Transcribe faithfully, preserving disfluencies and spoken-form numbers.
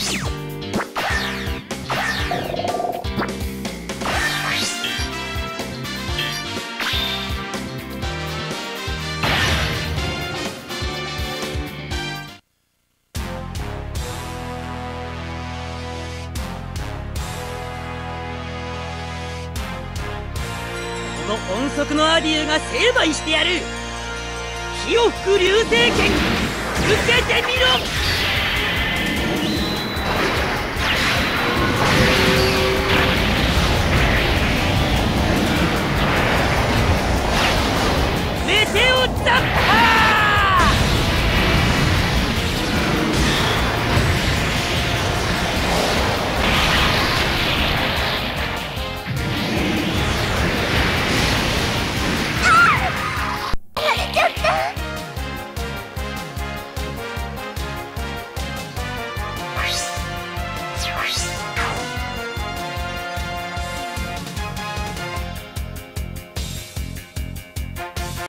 この音速のアデューが成敗してやる。火を吹く流星剣、受けてみろ。